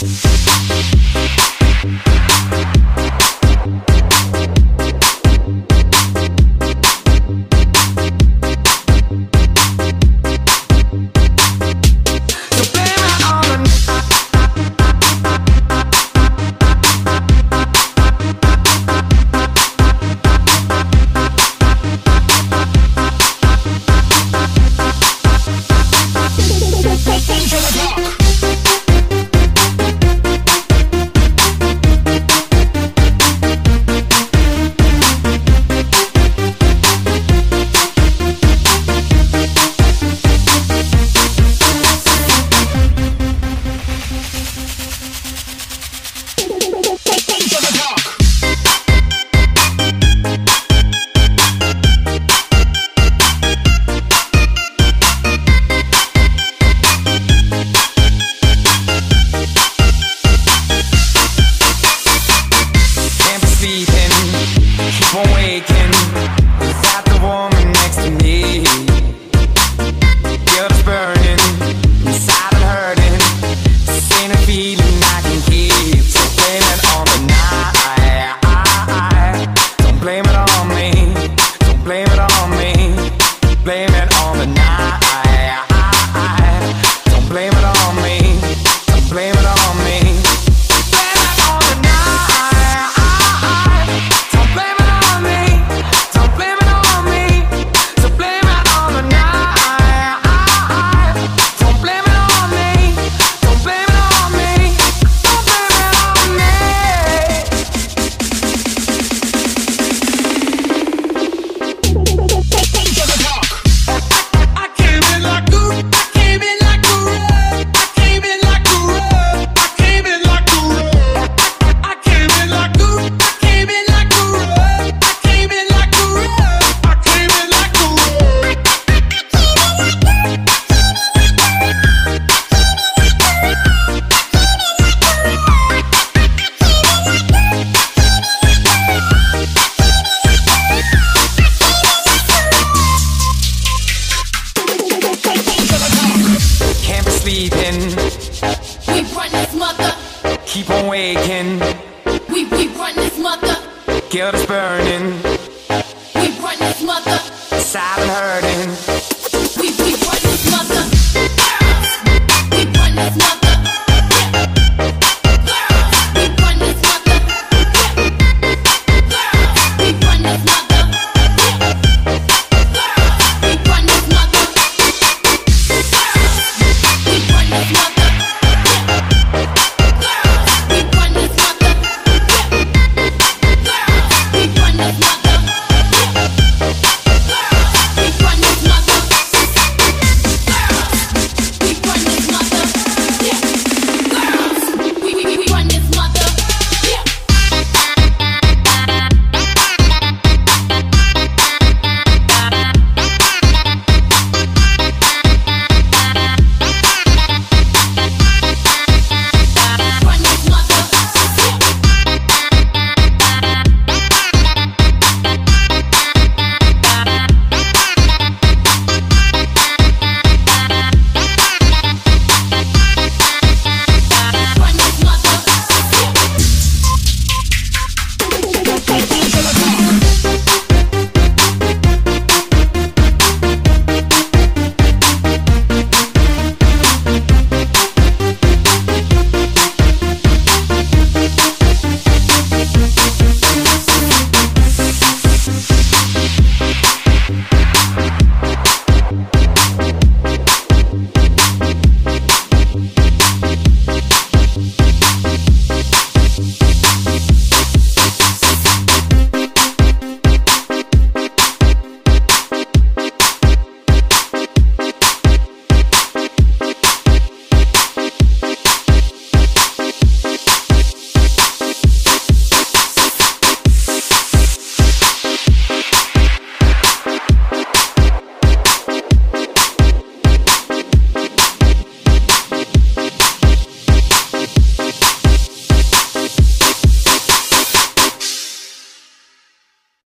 Keep on waking without the woman next to me. Guilt is burning, inside I'm hurting. This ain't a feeling I can keep. So blame it on the night. Don't blame it on me. Don't blame it on me. Blame it on the night. Don't blame it on me. Don't blame it on me. Sleeping, we run this mother. Keep on waking, we run this mother. Guilt is burning, we run this mother. inside I'm hurting.